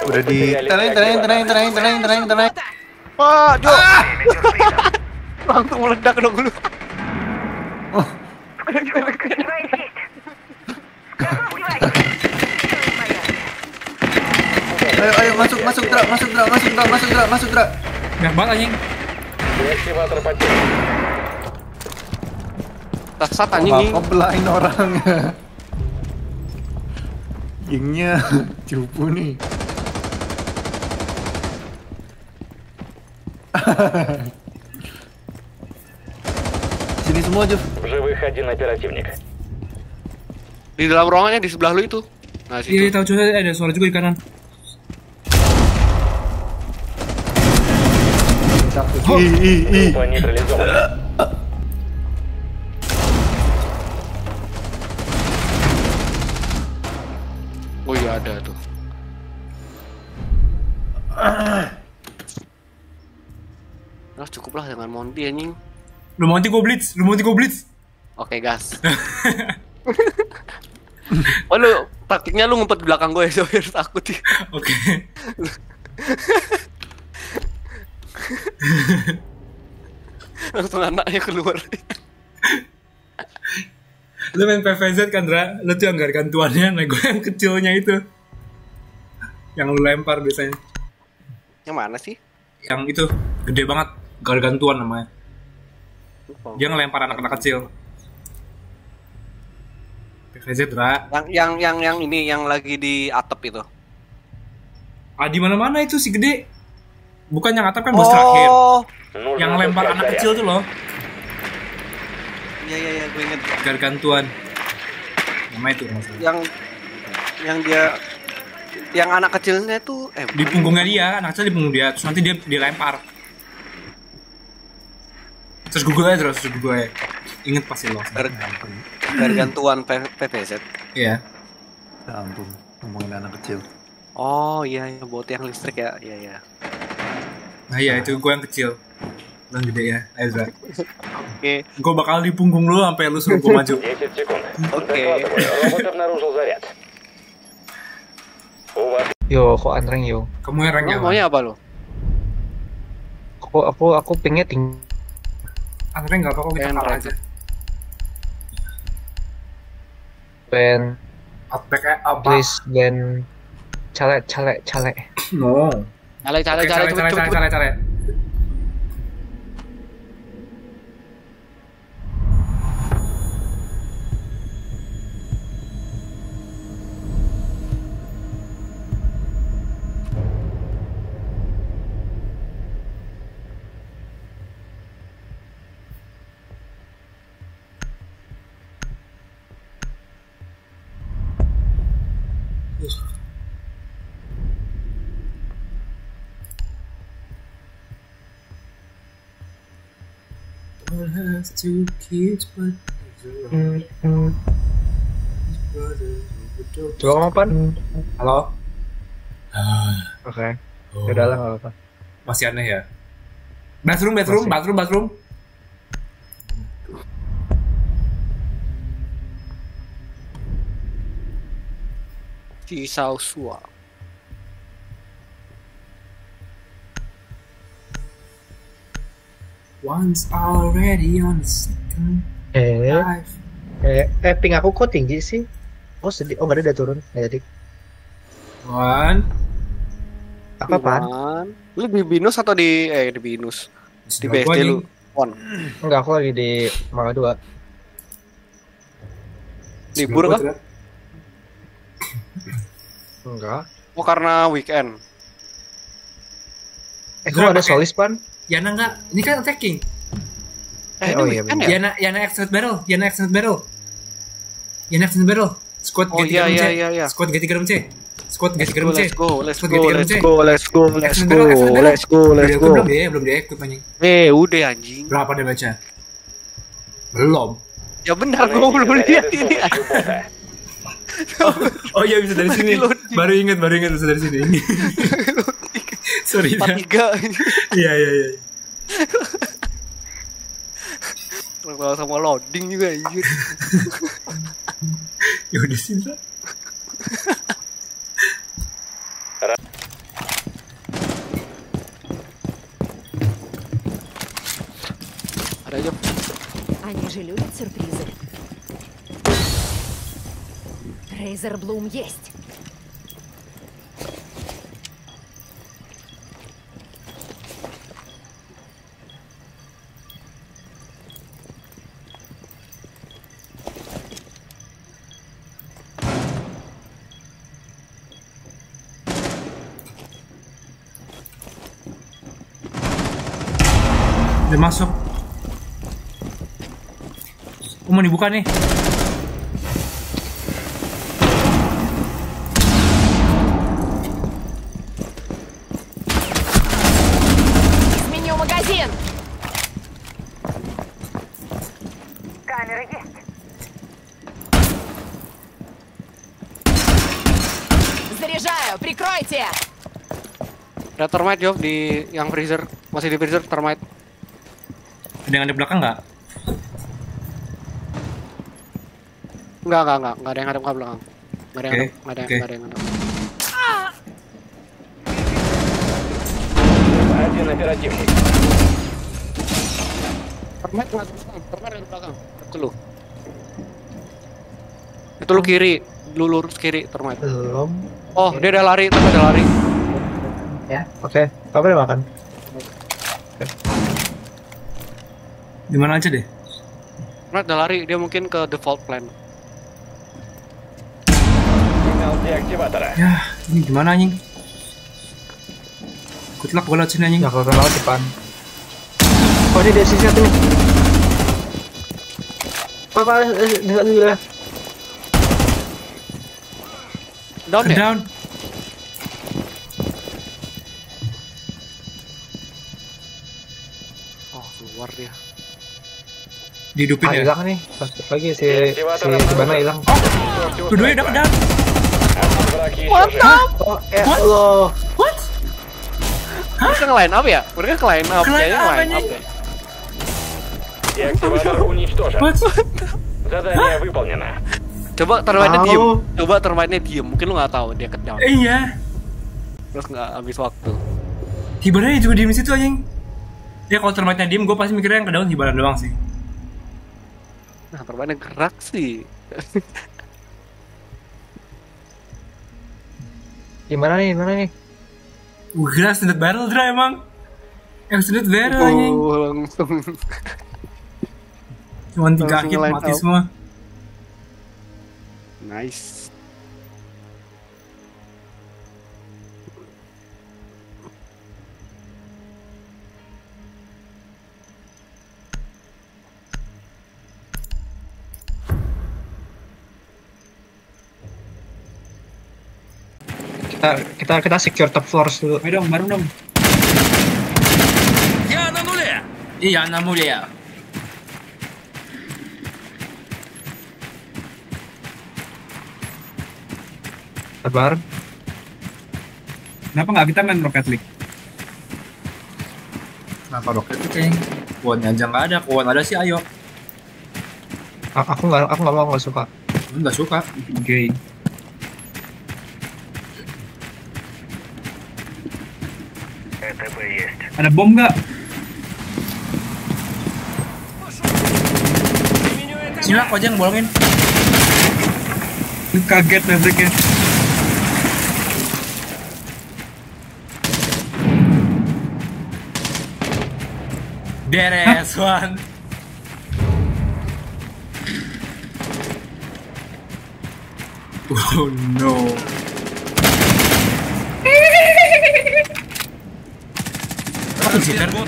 Udah di tenang. Wah, Jo. Langsung meledak dong lu. Oh, ayo masuk Dra. Banyak banget anjing. Tasat anjing. Ngebelain orang. Gengnya cupu nih. Sini semua, Juf. Живых один оперативник. Di dalam ruangannya di sebelah lu itu. Nah, situ. Iya, tahu juga ada suara juga di kanan. Группа нейтрализована. Oh iya ada tuh. Nah, cukuplah dengan Monty anjing. Lu mau nanti gue blitz. Oke, gas. Oh lu taktiknya lu ngumpet di belakang gue ya, biar takut ya. Oke. Langsung anaknya keluar. Lu main PVZ kan, Dra? Lu tuh yang gargantuannya, nah gue yang kecilnya itu. Yang lu lempar biasanya. Yang mana sih? Yang itu, gede banget. Gargantuan namanya. Dia ngelempar anak-anak kecil. PVZ, Dra. Yang ini yang lagi di atap itu. Ah, di mana-mana itu si gede. Bukan yang atap kan bos terakhir. Yang lempar anak kecil tuh loh. Iya, gue inget. Gargantuan. Nama itu masalah. Yang dia yang anak kecilnya tuh di punggungnya dia, anak kecil di punggung dia, terus nanti dia dilempar. Terus gue inget pasti lo. Gargantuan PPZ. Iya. Ya ampun, ngomongin anak kecil. Oh iya, buat yang listrik ya, iya. Nah iya, itu gue yang kecil. Yang gede ya, Ezra. Oke. Gue bakal di punggung lu sampai lu suruh gue maju. 10 секунд. Oke. Робот обнаружил заряд. Yo, kok antreng yo? Kamu yang ranknya Maunya apa lo? Aku pingnya tinggi. Antreng nggak apa-apa, kita kalah aja. Ben, Outback-nya apa? please Ben, calek. No. Cale. Has two kids, but Coba ngomong pan? halo. Oke. Udah lah, nggak apa-apa. Masih aneh ya. Bathroom. Cisausua. Once already on the second life. Ping aku kok tinggi sih? Oh sedih. Oh nggak ada, udah turun. Nggak jadi. One. Apa pan? Lu di binus atau di binus? Di BSD lu. On. Enggak, aku lagi di Mangga 2. Libur kah? Enggak. Oh karena weekend. Kok ada solis pan? Yana enggak? Ini kan attacking. Oh iya weekend benar. ya? Yana extended barrel. Squad Oh G3 iya. Squad G3 C. Let's go. Belum dia ikut anjing. Udah anjing. Berapa dia baca? Belum. Ya benar, gua belum lihat ini. Oh iya, bisa dari sini. Baru ingat bisa dari sini. Sorry. 43. Iya. Kalau sama loading juga anjir. Ya udah sih, Bro. Они же любят сюрпризы. Рейзер Блум есть. Udah masuk. Mau dibuka nih. Сменю магазин. Камера есть. Заряжаю. Прикройте. Ada termite Jok di yang freezer. Masih di freezer termite. Ada yang ada di belakang nggak? Enggak ada yang ngadep ke belakang. Enggak ada yang ngadep, Oke. enggak ada yang ngadep. Один оперативник. Termite ada di belakang. Itu lu. Itu lu kiri, lu lurus kiri termite. Belum. Oh, dia udah lari, termite udah lari. Ya, oke. Kamu udah makan? Di mana aja deh? Termite udah lari, dia mungkin ke default plan. Сигнал деактиватора. Ya, ini gimana anjing? Good luck gue lewat sini anjing. Ya, kalau lewat depan. Oh, ini dari sisi satu nih. Pak, dekat dulu ya. Down ya? Down. Oh, keluar dia. Dihidupin ya? Hilang nih. Lagi si Bana hilang. Dua-duanya udah down. Враг еще жив. Oh, ya Allah. What? Mereka nge-line up ya? Mereka ke-line up, Ke-line kayaknya up, nge-line up anjing. ya. Деактиватор уничтожен. What? Задание выполнено. Coba termite-nya Tahu. diem. Coba termite-nya diem. Mungkin lu nggak tahu dia ke-down. Iya. Terus nggak habis waktu. Hibarannya juga diem di situ anjing. Ya kalau termite-nya diem, gue pasti mikirnya yang ke daun hibaran doang sih. Nah, termite-nya gerak sih. Gimana nih? Gila, extended barrel Dra emang. Extended barrel anjing. Langsung. Cuman 3 langsung hit nge-line mati up. semua. Nice. Kita secure top floors dulu. Ayo dong, baru dong. Iya, na mulia. Sabar. Kenapa nggak kita main Rocket League? Kenapa Rocket League anjing? Kuannya aja nggak ada, kuan ada sih ayo. Aku nggak suka. Lu nggak suka? Gay. Ada bom nggak? Sila kok aja yang bolongin. Kaget Mavericks-nya. Beres one. Oh no. Apa sih kan?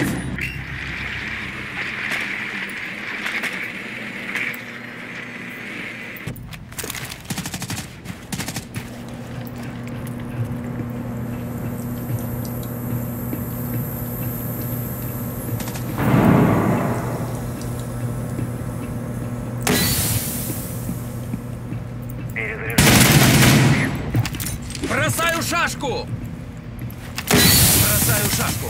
Бросаю шашку! Бросаю шашку!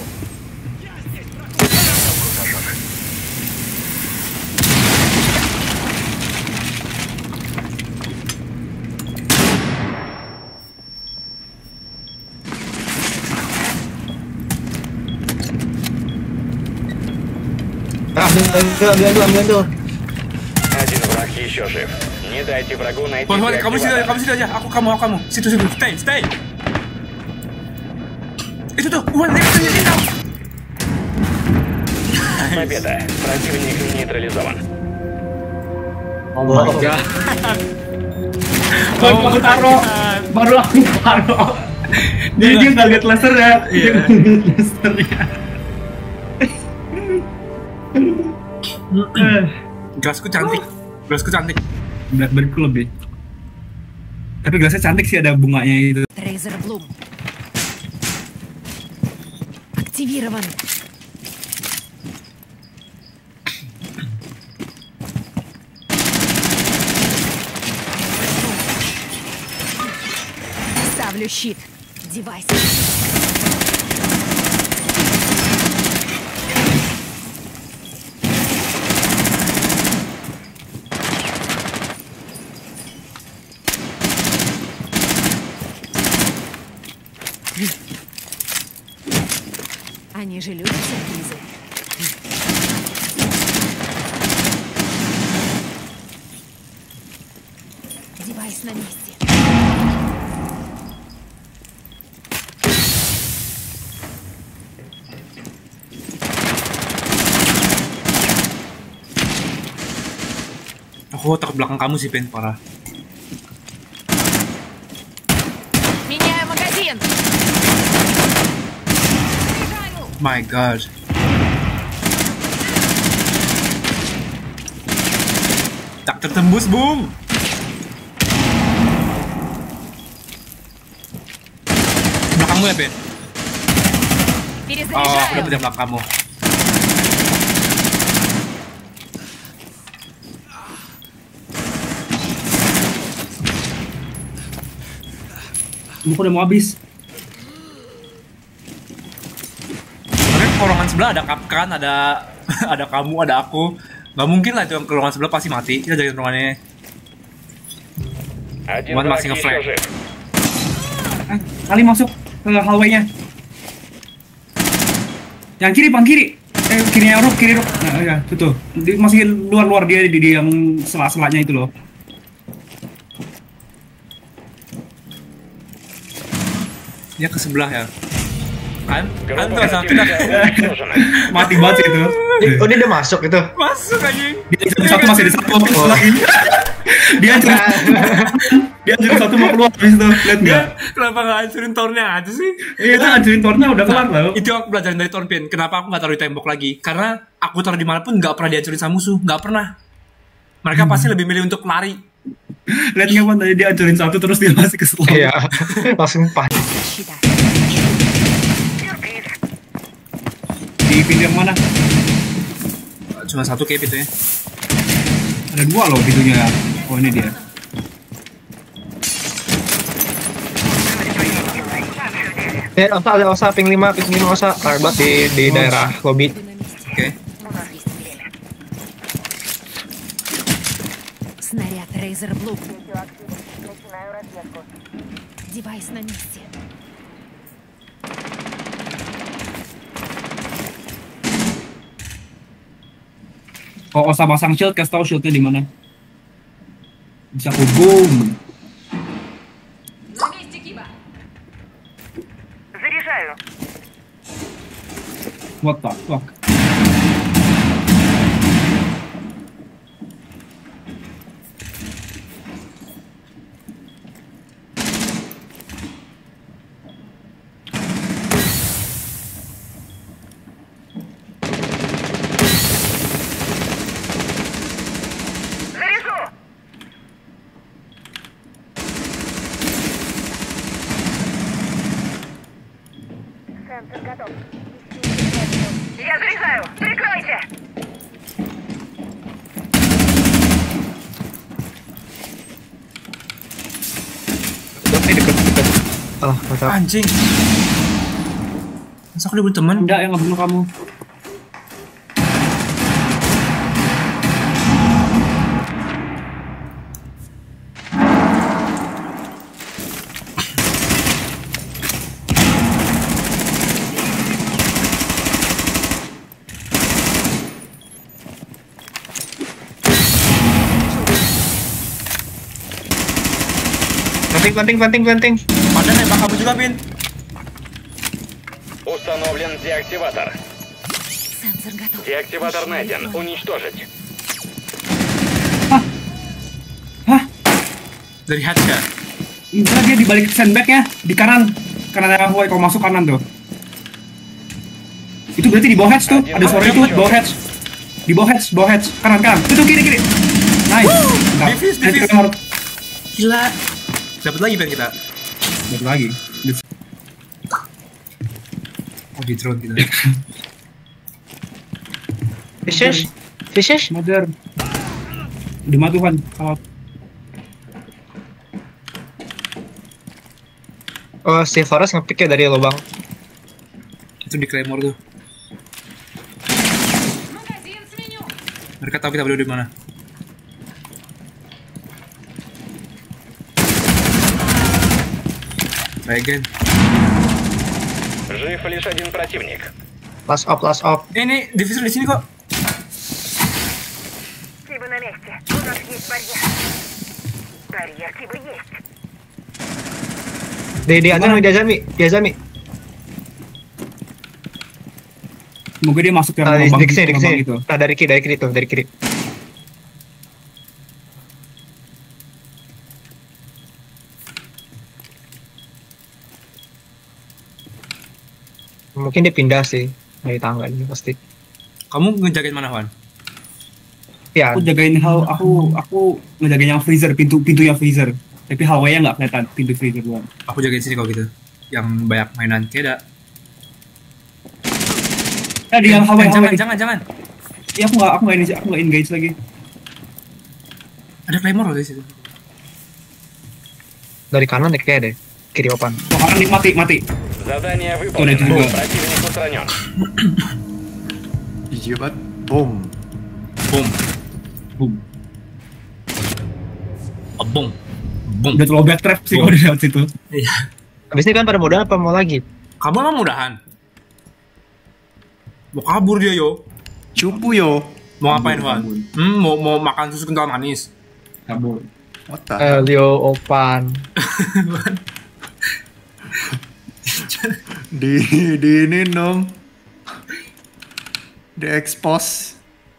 Ambil. Один враг еще жив. Не дайте врагу найти Balik, kamu sini деактиватор. aja. Aku kamu. Situ. Stay. Itu tuh, lihat. Победа. Противник нейтрализован. Oh my god. Baru aku taruh. Jadi dia nggak lihat laser ya? Iya. Gelasku cantik. Blackberryku lebih. Tapi gelasnya cantik sih, ada bunganya itu. Трейзер Блум. Активирован. Ставлю щит. Девайс. Они же любят сюрпризы. Девайс на месте. Aku takut belakang kamu sih, Pen, parah. Меняю магазин. My god. Tak tertembus, Bung. Belakangmu ya, Ben? Oh, aku dapet yang belakang kamu. Buku udah mau habis. Sebenarnya ruangan sebelah ada Kapkan, ada kamu, ada aku. Nggak mungkin lah itu yang ke ruangan sebelah pasti mati. Kita jagain ruangannya. Один One враг masih еще nge-flag. жив. Kali masuk ke hallway-nya. Yang kiri, bang kiri. Kirinya Rob, kiri Rob. Nah, ya, itu. Masih luar dia di yang sela-selanya itu loh. Dia ke sebelah ya. Kan Группа tuh sama противника kita. уничтожена. Mati banget sih itu. Oh, dia udah masuk itu. Masuk anjing. Dia satu masih di satu lagi. Dia hancurin satu mau keluar habis itu. Lihat nggak? Kenapa nggak hancurin tornya aja sih? Iya, itu hancurin tornya udah kelar loh. Itu aku belajar dari Torpin. Kenapa aku nggak taruh di tembok lagi? Karena aku taruh dimanapun nggak pernah dihancurin sama musuh. Nggak pernah. Mereka pasti lebih milih untuk lari. Lihat nggak Pan, tadi dia hancurin satu terus dia masih ke setelah. Iya. Langsung pas. Защита. Di pintu yang mana? Cuma satu kayak pintunya. Ada dua loh pintunya. Oh ini dia. Ada Osa, ping 5 Osa. Target di daerah lobby. Oke. Снаряд Трейзер Блум. Девайс на месте. Kalau Osa pasang shield, kasih tau shieldnya di mana. Bisa hubung. Заряжаю. What the fuck? Заряжу. Сенсор готов. Я заряжаю. Прикройте. Deket. Oh, mantap. Anjing. Masa aku udah punya teman? Enggak, yang ngebunuh kamu. Planting. Pada nembak kamu juga, Bin. Установлен деактиватор. Сенсор готов. Деактиватор найден. Уничтожить. Dari hatch ya? Misalnya dia di balik sandbagnya di kanan Hawaii, kalau masuk kanan tuh. Itu berarti di bawah hatch tuh, ada suara itu bawah hatch. Di bawah hatch, kanan. Itu kiri. Nice. Defuse. Gila. Dapat lagi Ben kita. Dapat lagi. Oh, di drone kita. Fishes. Modern. Dimatukan. Kalau Oh, si Forest ngepick ya dari lubang. Itu di Claymore tuh. Mereka tahu kita berdua di mana. Regen. Жив лишь один противник. Last op. Ini diffuser di sini kok. Тиба на месте. У нас есть барьер. Барьер Тиба есть. Di Azami. semoga dia masuk yang Di lubang sini. itu. Nah, dari kiri. Mungkin dia pindah sih dari tangga ini pasti. Kamu ngejagain mana, Wan? Ya, Aku jagain aku ngejagain yang freezer, pintu yang freezer. Tapi Hawaii nggak kelihatan pintu freezer doang. Aku jagain sini kalau gitu. Yang banyak mainan kayak ada. Di yang Hawaii. Jangan. Iya, aku nggak engage lagi. Ada Claymore loh di situ. dari kanan ya kayak deh. Kiri open. Oh, kanan nih, mati. Задание Udah выполнено. juga. Противник устранен. Jijik banget. Boom. Boom. Udah terlalu backtrap sih kalau di lewat situ. Iya. Habis ini kan pada modal apa mau lagi? Kamu emang mudahan? Mau kabur dia yo. Cupu yo. Mau ngapain, Wan? Mau makan susu kental manis. Kabur. What the? Leo open. di ini dong. Di expose.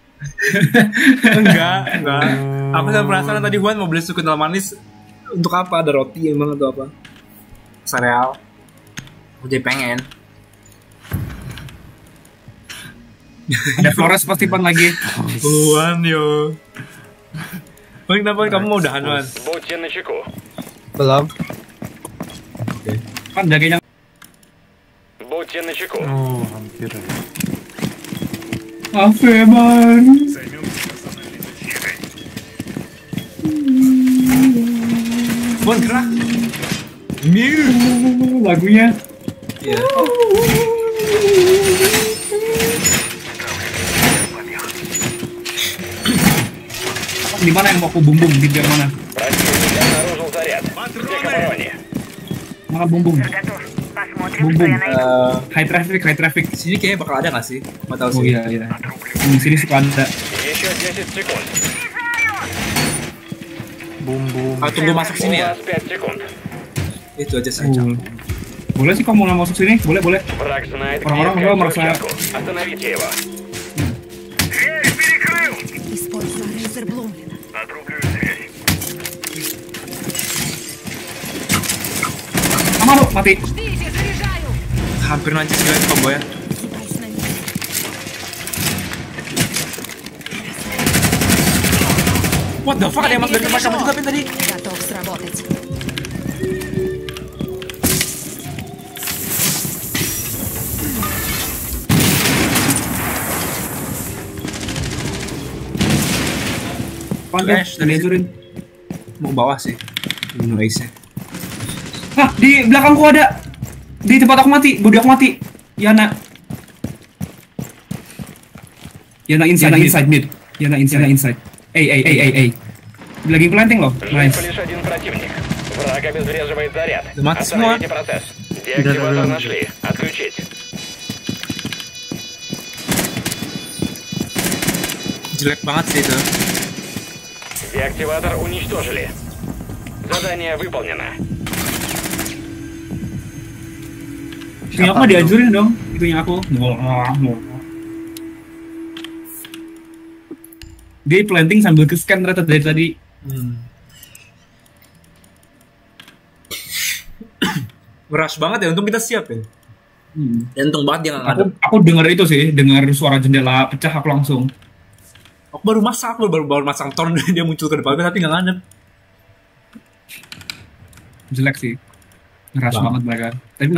Enggak. Aku udah penasaran tadi Juan mau beli susu kental manis untuk apa? Ada roti emang atau apa? Sereal. Aku jadi pengen. Ada Flores pasti pan lagi. Juan yo. Bang, kenapa kamu mau udahan, Wan? Будьте начеку. Belum. Kan jagain yang Будьте начеку. Oh, hampir. man. Juan gerak. Mir. Lagunya. Iya. Di mana yang mau aku bumbung di biar mana? Противник обнаружил заряд. Все к обороне. Mana bumbung? Готов. Посмотрим, Бум-бум. что я найду. High traffic. Sini kayaknya bakal ada nggak sih? Nggak tahu Oh sih. iya. Di sini suka ada. Еще 10 секунд. Boom boom. Tunggu masuk У sini ya. вас 5 секунд. Itu aja sih. Boleh sih kamu mau masuk sini? Boleh. Враг знает, где Orang-orang искать merasa- взрывчатку. Остановите его. Использую Рейзерблум. Kamu mati. Ждите, заряжаю! Hampir nanti sih combo ya. Девайс на месте. What the fuck, ada yang masuk dari tempat kamu juga Pin tadi. Готов сработать. Flash Dari dari hancurin. Mau ke bawah sih. Bunuh ace-nya. Hah, di belakangku ada. Di tempat aku mati, body aku mati. Yana inside mid. Yana inside. Эй. Lagi planting loh. Жив Nice. лишь один противник. Враг обезвреживает заряд. Да мать смола. Остановите процесс. Деактиватор Да-да-да. нашли. Отключить. Jelek banget sih itu. Деактиватор уничтожили. Задание выполнено. Punya aku mah dihancurin dong, itunya aku. Dia planting sambil ke-scan ternyata dari tadi. Ngerush banget ya, untung kita siap ya. Dan untung banget dia nggak ngadep. Aku dengar itu sih, dengar suara jendela pecah aku langsung. Aku baru masang torn dia muncul ke depan tapi nggak ngadep. Jelek sih, ngeras banget mereka. Tapi